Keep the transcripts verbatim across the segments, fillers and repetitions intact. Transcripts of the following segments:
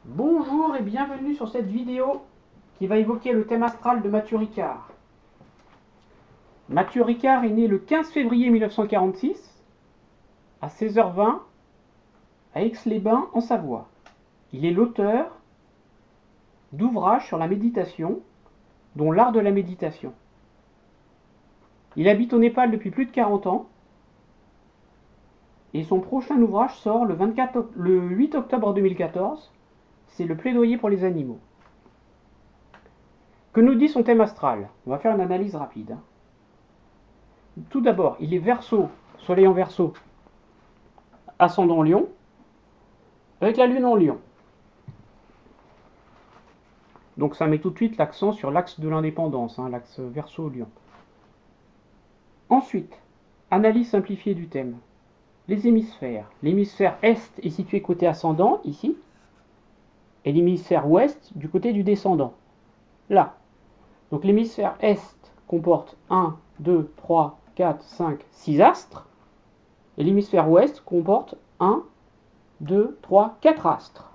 Bonjour et bienvenue sur cette vidéo qui va évoquer le thème astral de Mathieu Ricard. Mathieu Ricard est né le quinze février mille neuf cent quarante-six à seize heures vingt à Aix-les-Bains en Savoie. Il est l'auteur d'ouvrages sur la méditation, dont l'art de la méditation. Il habite au Népal depuis plus de quarante ans et son prochain ouvrage sort le, vingt-quatre, le huit octobre deux mille quatorze. C'est le plaidoyer pour les animaux. Que nous dit son thème astral? On va faire une analyse rapide. Tout d'abord, il est Verseau, soleil en Verseau, ascendant Lion, avec la lune en Lion. Donc ça met tout de suite l'accent sur l'axe de l'indépendance, hein, l'axe Verseau-Lion. Ensuite, analyse simplifiée du thème. Les hémisphères. L'hémisphère Est est situé côté ascendant, ici, et l'hémisphère ouest du côté du descendant, là. Donc l'hémisphère est comporte un, deux, trois, quatre, cinq, six astres, et l'hémisphère ouest comporte un, deux, trois, quatre astres.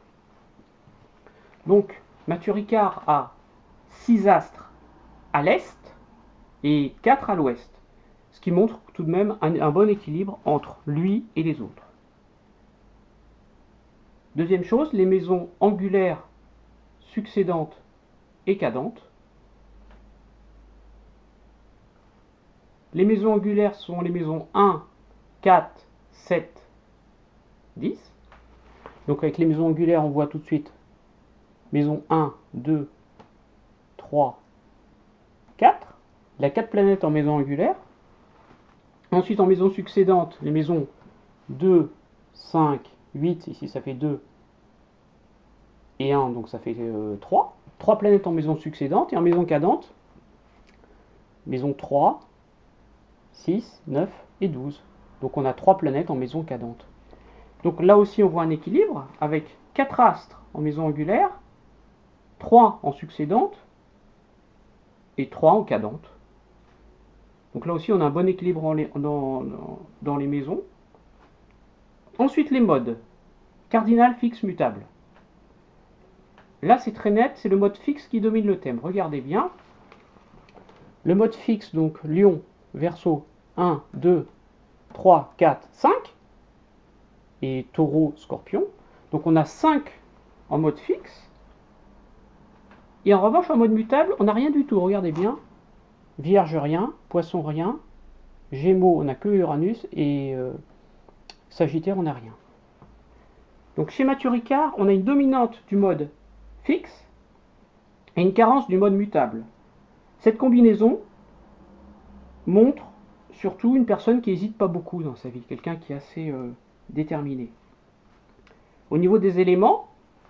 Donc Mathieu Ricard a six astres à l'est et quatre à l'ouest, ce qui montre tout de même un, un bon équilibre entre lui et les autres. Deuxième chose, les maisons angulaires, succédentes et cadentes. Les maisons angulaires sont les maisons un, quatre, sept, dix. Donc avec les maisons angulaires, on voit tout de suite maison un, deux, trois, quatre. Il y a quatre planètes en maison angulaire. Ensuite, en maison succédante, les maisons deux, cinq, huit, ici ça fait deux, et un, donc ça fait euh, trois. trois planètes en maison succédante, et en maison cadente, maison trois, six, neuf et douze. Donc on a trois planètes en maison cadente. Donc là aussi on voit un équilibre, avec quatre astres en maison angulaire, trois en succédante, et trois en cadente. Donc là aussi on a un bon équilibre en les, dans, dans, dans les maisons. Ensuite, les modes. Cardinal, fixe, mutable. Là, c'est très net, c'est le mode fixe qui domine le thème. Regardez bien. Le mode fixe, donc Lion, Verseau, un, deux, trois, quatre, cinq. Et Taureau, Scorpion. Donc on a cinq en mode fixe. Et en revanche, en mode mutable, on n'a rien du tout. Regardez bien. Vierge, rien. Poisson, rien. Gémeaux, on n'a que Uranus. Et... Euh, Sagittaire, on n'a rien. Donc chez Mathieu Ricard, on a une dominante du mode fixe et une carence du mode mutable. Cette combinaison montre surtout une personne qui n'hésite pas beaucoup dans sa vie, quelqu'un qui est assez euh, déterminé. Au niveau des éléments,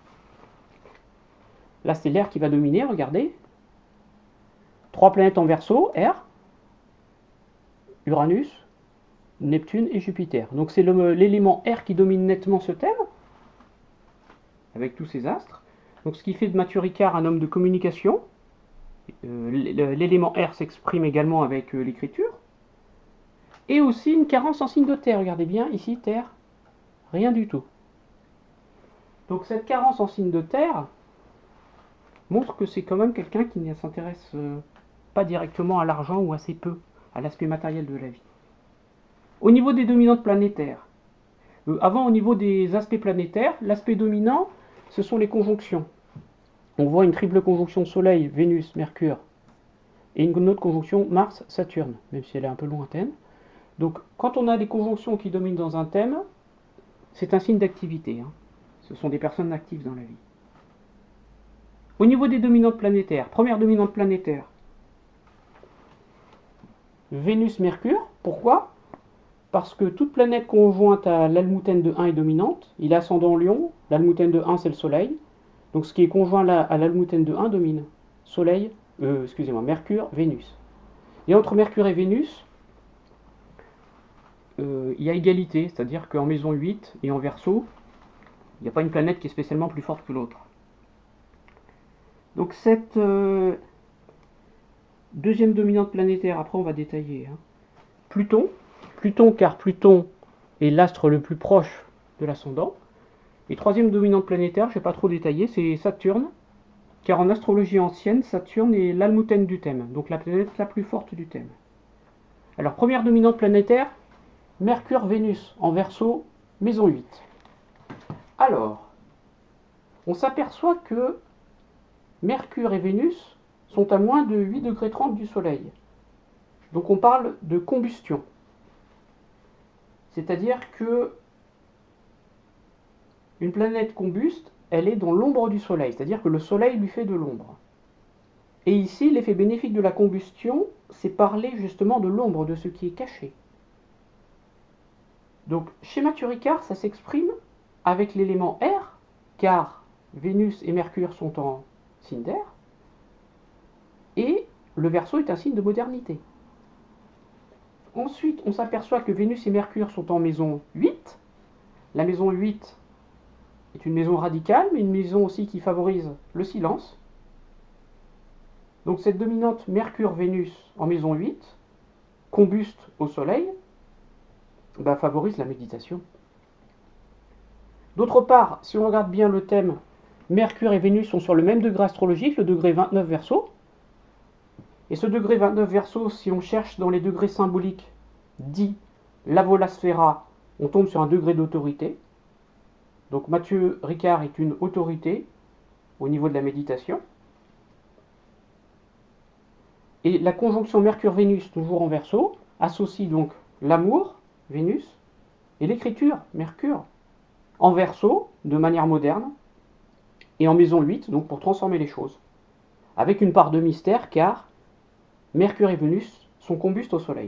là c'est l'air qui va dominer, regardez. Trois planètes en Verseau, air, Uranus, Neptune et Jupiter. Donc c'est l'élément air qui domine nettement ce thème, avec tous ces astres. Donc ce qui fait de Mathieu Ricard un homme de communication. Euh, l'élément air s'exprime également avec euh, l'écriture. Et aussi une carence en signe de terre. Regardez bien, ici, terre, rien du tout. Donc cette carence en signe de terre montre que c'est quand même quelqu'un qui ne s'intéresse euh, pas directement à l'argent ou assez peu à l'aspect matériel de la vie. Au niveau des dominantes planétaires, euh, avant au niveau des aspects planétaires, l'aspect dominant, ce sont les conjonctions. On voit une triple conjonction Soleil, Vénus, Mercure, et une autre conjonction Mars, Saturne, même si elle est un peu lointaine. Donc quand on a des conjonctions qui dominent dans un thème, c'est un signe d'activité. Hein. Ce sont des personnes actives dans la vie. Au niveau des dominantes planétaires, première dominante planétaire, Vénus, Mercure, pourquoi ? Parce que toute planète conjointe à l'almouthène de un est dominante. Il est ascendant Lion, l'almouthène de un c'est le Soleil. Donc ce qui est conjoint là, à l'almouthène de un domine. Soleil, euh, excusez-moi, Mercure, Vénus. Et entre Mercure et Vénus, euh, il y a égalité, c'est-à-dire qu'en maison huit et en Verseau, il n'y a pas une planète qui est spécialement plus forte que l'autre. Donc cette euh, deuxième dominante planétaire, après on va détailler. Hein. Pluton. Pluton, car Pluton est l'astre le plus proche de l'ascendant. Et troisième dominante planétaire, je ne vais pas trop détailler, c'est Saturne, car en astrologie ancienne, Saturne est l'almutène du thème, donc la planète la plus forte du thème. Alors, première dominante planétaire, Mercure-Vénus en Verseau, maison huit. Alors, on s'aperçoit que Mercure et Vénus sont à moins de huit degrés trente du Soleil. Donc on parle de combustion. C'est-à-dire que une planète combuste, elle est dans l'ombre du Soleil, c'est-à-dire que le Soleil lui fait de l'ombre. Et ici, l'effet bénéfique de la combustion, c'est parler justement de l'ombre, de ce qui est caché. Donc, chez Mathieu Ricard, ça s'exprime avec l'élément air, car Vénus et Mercure sont en signe d'air, et le Verseau est un signe de modernité. Ensuite, on s'aperçoit que Vénus et Mercure sont en maison huit. La maison huit est une maison radicale, mais une maison aussi qui favorise le silence. Donc cette dominante Mercure-Vénus en maison huit, combuste au Soleil, bah, favorise la méditation. D'autre part, si on regarde bien le thème, Mercure et Vénus sont sur le même degré astrologique, le degré vingt-neuf Verseau. Et ce degré vingt-neuf Verseau, si on cherche dans les degrés symboliques, dit la Volasphera, on tombe sur un degré d'autorité. Donc Mathieu Ricard est une autorité au niveau de la méditation. Et la conjonction Mercure-Vénus, toujours en Verseau, associe donc l'amour, Vénus, et l'écriture, Mercure, en Verseau, de manière moderne, et en maison huit, donc pour transformer les choses. Avec une part de mystère, car Mercure et Vénus sont combustes au Soleil.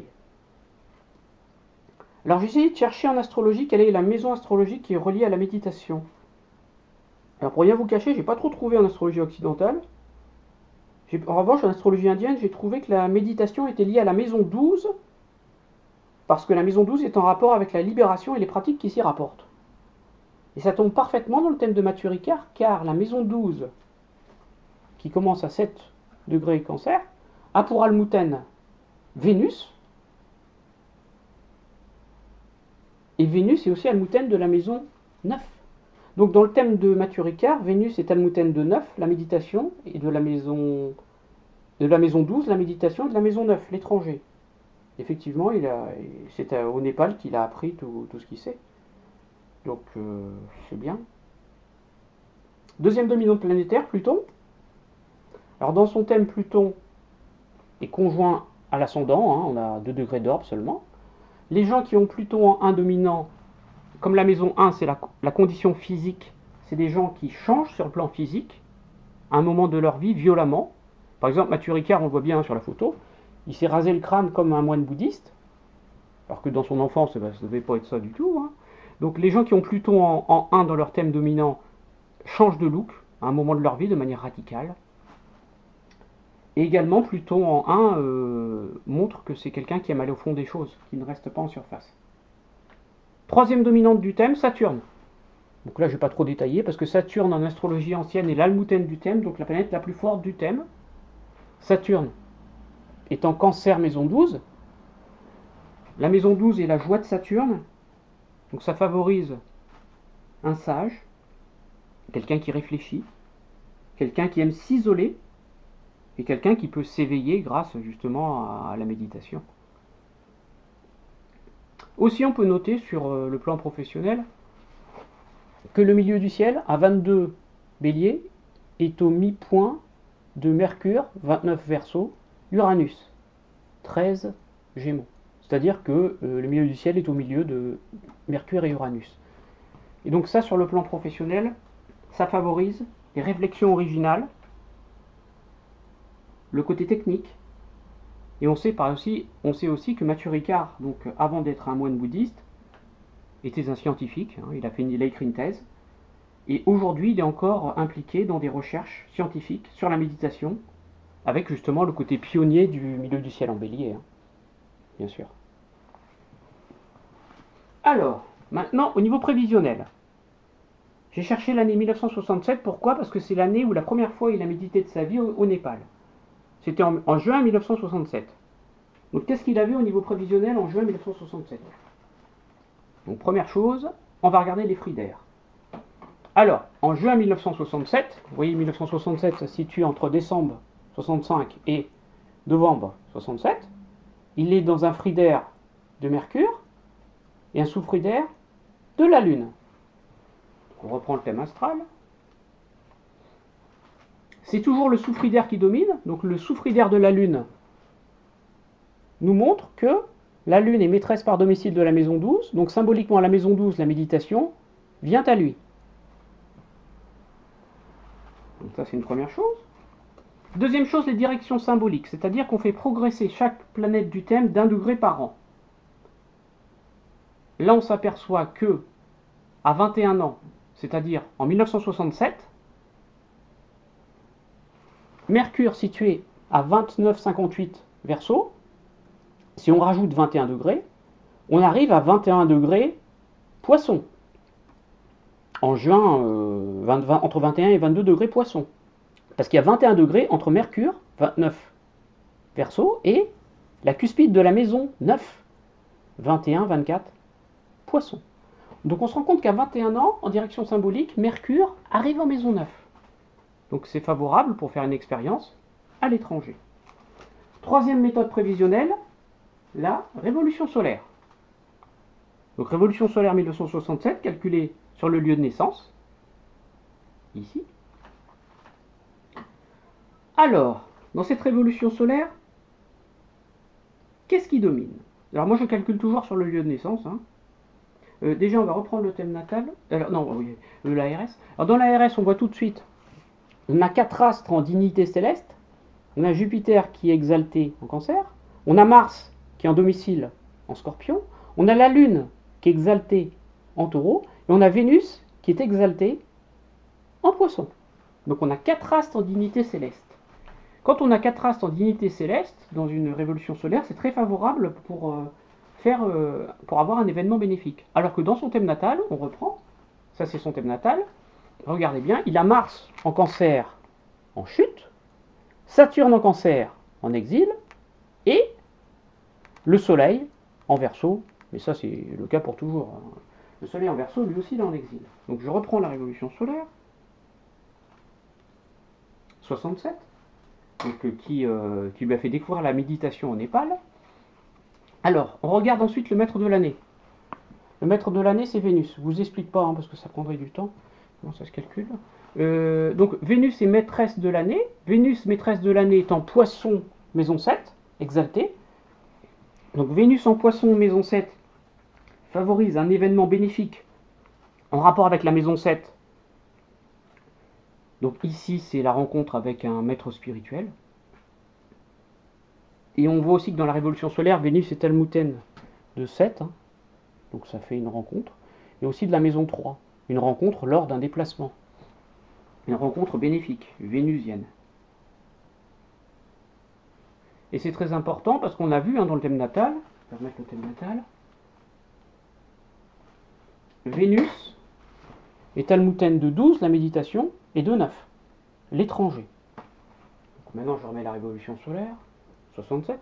Alors j'ai essayé de chercher en astrologie quelle est la maison astrologique qui est reliée à la méditation. Alors pour rien vous cacher, j'ai pas trop trouvé en astrologie occidentale. En revanche, en astrologie indienne, j'ai trouvé que la méditation était liée à la maison douze, parce que la maison douze est en rapport avec la libération et les pratiques qui s'y rapportent. Et ça tombe parfaitement dans le thème de Mathieu Ricard, car la maison douze, qui commence à sept degrés Cancer, a pour almutène Vénus, et Vénus est aussi almutène de la maison neuf. Donc dans le thème de Mathieu Ricard, Vénus est almutène de neuf, la méditation, et de la maison, de la maison douze, la méditation, et de la maison neuf, l'étranger. Effectivement, c'est au Népal qu'il a appris tout, tout ce qu'il sait. Donc euh, c'est bien. Deuxième dominante planétaire, Pluton. Alors dans son thème, Pluton est conjoint à l'ascendant, hein, on a deux degrés d'orbe seulement. Les gens qui ont Pluton en un dominant, comme la maison un, c'est la, la condition physique, c'est des gens qui changent sur le plan physique, à un moment de leur vie, violemment. Par exemple, Mathieu Ricard, on le voit bien sur la photo, il s'est rasé le crâne comme un moine bouddhiste, alors que dans son enfance, ben, ça ne devait pas être ça du tout. Hein. Donc les gens qui ont Pluton en, en un dans leur thème dominant changent de look à un moment de leur vie de manière radicale. Et également, Pluton en un euh, montre que c'est quelqu'un qui aime aller au fond des choses, qui ne reste pas en surface. Troisième dominante du thème, Saturne. Donc là, je ne vais pas trop détailler, parce que Saturne en astrologie ancienne est l'almutène du thème, donc la planète la plus forte du thème. Saturne est en Cancer, maison douze. La maison douze est la joie de Saturne, donc ça favorise un sage, quelqu'un qui réfléchit, quelqu'un qui aime s'isoler, et quelqu'un qui peut s'éveiller grâce justement à la méditation. Aussi, on peut noter sur le plan professionnel que le milieu du ciel, à vingt-deux Bélier, est au mi-point de Mercure, vingt-neuf Verseau, Uranus, treize Gémeaux. C'est-à-dire que euh, le milieu du ciel est au milieu de Mercure et Uranus. Et donc ça, sur le plan professionnel, ça favorise les réflexions originales, le côté technique, et on sait, par aussi, on sait aussi que Mathieu Ricard, donc, avant d'être un moine bouddhiste, était un scientifique, hein, il, a fait une, il a écrit une thèse, et aujourd'hui il est encore impliqué dans des recherches scientifiques sur la méditation, avec justement le côté pionnier du milieu du ciel en Bélier, hein, bien sûr. Alors, maintenant au niveau prévisionnel, j'ai cherché l'année mille neuf cent soixante-sept, pourquoi? Parce que c'est l'année où la première fois il a médité de sa vie au, au Népal. C'était en, en juin mille neuf cent soixante-sept. Donc qu'est-ce qu'il a vu au niveau prévisionnel en juin mille neuf cent soixante-sept? Donc première chose, on va regarder les fruits d'air. Alors, en juin mille neuf cent soixante-sept, vous voyez mille neuf cent soixante-sept, ça se situe entre décembre soixante-cinq et novembre soixante-sept. Il est dans un frigidaire de Mercure et un sous-frigidaire de la Lune. On reprend le thème astral. C'est toujours le sous-frigidaire qui domine. Donc le sous-frigidaire de la Lune nous montre que la Lune est maîtresse par domicile de la maison douze. Donc symboliquement, la maison douze, la méditation, vient à lui. Donc ça, c'est une première chose. Deuxième chose, les directions symboliques. C'est-à-dire qu'on fait progresser chaque planète du thème d'un degré par an. Là, on s'aperçoit que à vingt et un ans, c'est-à-dire en mille neuf cent soixante-sept, Mercure situé à vingt-neuf virgule cinquante-huit Verseau, si on rajoute vingt et un degrés, on arrive à vingt et un degrés Poisson. En juin, euh, vingt, vingt, entre vingt et un et vingt-deux degrés Poisson. Parce qu'il y a vingt et un degrés entre Mercure, vingt-neuf Verseau, et la cuspide de la maison neuf, vingt et un vingt-quatre Poisson. Donc on se rend compte qu'à vingt et un ans, en direction symbolique, Mercure arrive en maison neuf. Donc c'est favorable pour faire une expérience à l'étranger. Troisième méthode prévisionnelle, la révolution solaire. Donc révolution solaire mille neuf cent soixante-sept, calculée sur le lieu de naissance, ici. Alors, dans cette révolution solaire, qu'est-ce qui domine? Alors moi je calcule toujours sur le lieu de naissance. Hein. Euh, déjà on va reprendre le thème natal. Alors non, oui, euh, l'A R S. Alors dans l'A R S on voit tout de suite, on a quatre astres en dignité céleste. On a Jupiter qui est exalté en Cancer. On a Mars qui est en domicile en Scorpion. On a la Lune qui est exaltée en Taureau. Et on a Vénus qui est exaltée en Poisson. Donc on a quatre astres en dignité céleste. Quand on a quatre astres en dignité céleste, dans une révolution solaire, c'est très favorable pour, euh, faire, euh, pour avoir un événement bénéfique. Alors que dans son thème natal, on reprend, ça c'est son thème natal, regardez bien, il a Mars en Cancer en chute, Saturne en Cancer en exil, et le Soleil en Verseau, mais ça c'est le cas pour toujours. Hein. Le Soleil en Verseau, lui aussi, il est en exil. Donc je reprends la révolution solaire, soixante-sept, donc, euh, qui, euh, qui lui a fait découvrir la méditation au Népal. Alors, on regarde ensuite le maître de l'année. Le maître de l'année, c'est Vénus. Je ne vous explique pas, hein, parce que ça prendrait du temps. Comment ça se calcule? euh, Donc, Vénus est maîtresse de l'année. Vénus, maîtresse de l'année, est en Poisson, maison sept, exaltée. Donc, Vénus en Poisson, maison sept, favorise un événement bénéfique en rapport avec la maison sept. Donc ici, c'est la rencontre avec un maître spirituel. Et on voit aussi que dans la révolution solaire, Vénus est Almouthène de sept. Hein, donc ça fait une rencontre. Et aussi de la maison trois. Une rencontre lors d'un déplacement. Une rencontre bénéfique, vénusienne. Et c'est très important parce qu'on a vu hein, dans le thème natal, je vais remettre le thème natal, Vénus est Almouthène de douze, la méditation, et de neuf, l'étranger. Maintenant je remets la révolution solaire, soixante-sept.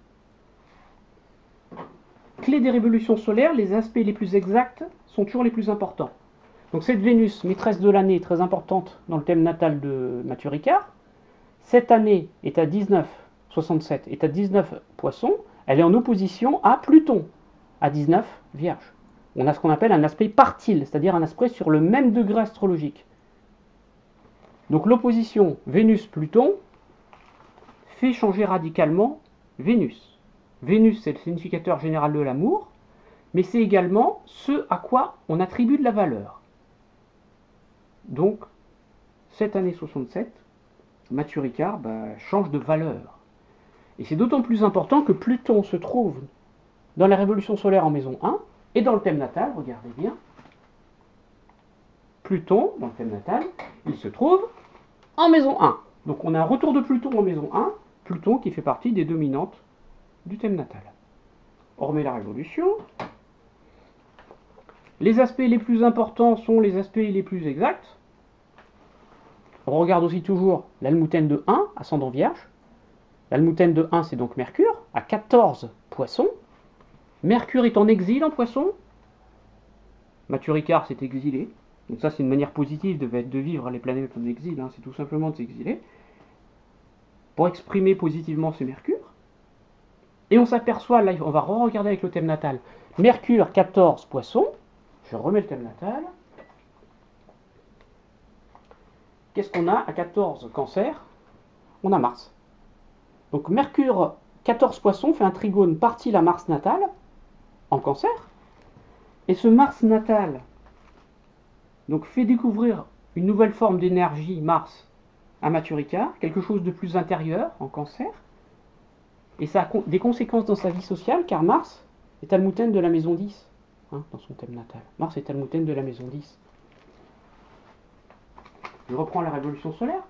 Clé des révolutions solaires, les aspects les plus exacts sont toujours les plus importants. Donc cette Vénus, maîtresse de l'année, très importante dans le thème natal de Mathieu Ricard. Cette année est à dix-neuf, soixante-sept, est à dix-neuf Poissons. Elle est en opposition à Pluton, à dix-neuf Vierge. On a ce qu'on appelle un aspect partile, c'est-à-dire un aspect sur le même degré astrologique. Donc l'opposition Vénus-Pluton fait changer radicalement Vénus. Vénus, c'est le significateur général de l'amour, mais c'est également ce à quoi on attribue de la valeur. Donc, cette année soixante-sept, Mathieu Ricard bah, change de valeur. Et c'est d'autant plus important que Pluton se trouve dans la révolution solaire en maison un, et dans le thème natal, regardez bien, Pluton, dans le thème natal, il se trouve en maison un. Donc on a un retour de Pluton en maison un, Pluton qui fait partie des dominantes du thème natal. On remet la révolution. Les aspects les plus importants sont les aspects les plus exacts. On regarde aussi toujours l'Almouthène de un, ascendant Vierge. L'Almouthène de un, c'est donc Mercure, à quatorze Poissons. Mercure est en exil en Poisson. Mathieu Ricard s'est exilé Donc ça, c'est une manière positive de, de vivre les planètes en exil, hein, c'est tout simplement de s'exiler, pour exprimer positivement ce Mercure. Et on s'aperçoit, là, on va re-regarder avec le thème natal, Mercure quatorze Poissons, je remets le thème natal. Qu'est-ce qu'on a à quatorze Cancer? On a Mars. Donc Mercure quatorze Poissons fait un trigone partie à Mars natal, en Cancer, et ce Mars natal donc fait découvrir une nouvelle forme d'énergie, Mars, à Mathieu Ricard, quelque chose de plus intérieur, en Cancer, et ça a des conséquences dans sa vie sociale, car Mars est almutène de la maison dix, hein, dans son thème natal. Mars est almutène de la maison dix. Je reprends la révolution solaire.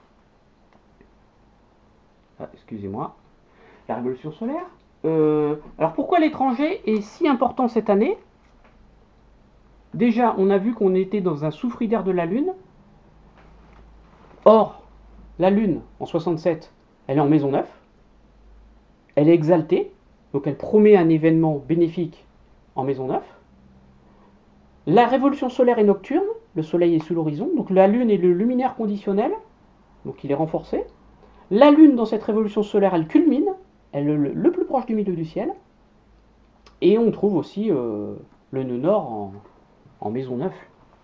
Ah, excusez-moi. La révolution solaire. Euh, alors pourquoi l'étranger est si important cette année? Déjà, on a vu qu'on était dans un soufridaire de la Lune. Or, la Lune, en soixante-sept, elle est en maison neuf. Elle est exaltée, donc elle promet un événement bénéfique en maison neuf. La révolution solaire est nocturne, le soleil est sous l'horizon, donc la Lune est le luminaire conditionnel, donc il est renforcé. La Lune, dans cette révolution solaire, elle culmine, elle est le, le plus proche du milieu du ciel. Et on trouve aussi euh, le nœud nord en, en maison neuf.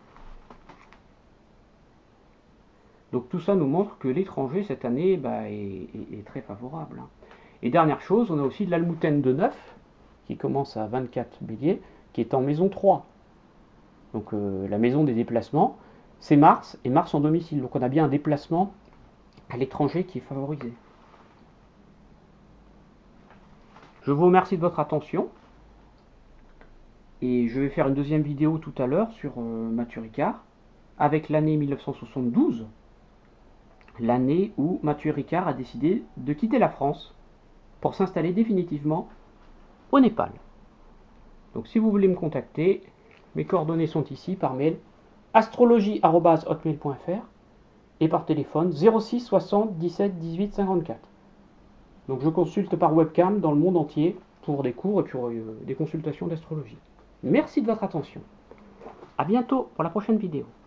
Donc tout ça nous montre que l'étranger cette année bah, est, est, est très favorable. Et dernière chose, on a aussi de l'almutène de neuf, qui commence à vingt-quatre bélier, qui est en maison trois. Donc euh, la maison des déplacements, c'est Mars, et Mars en domicile. Donc on a bien un déplacement à l'étranger qui est favorisé. Je vous remercie de votre attention. Et je vais faire une deuxième vidéo tout à l'heure sur euh, Mathieu Ricard, avec l'année mille neuf cent soixante-douze, l'année où Mathieu Ricard a décidé de quitter la France pour s'installer définitivement au Népal. Donc si vous voulez me contacter, mes coordonnées sont ici par mail, astrologie arobase hotmail point fr, et par téléphone zéro six soixante dix-sept dix-huit cinquante-quatre. Donc je consulte par webcam dans le monde entier pour des cours et pour euh, des consultations d'astrologie. Merci de votre attention. A bientôt pour la prochaine vidéo.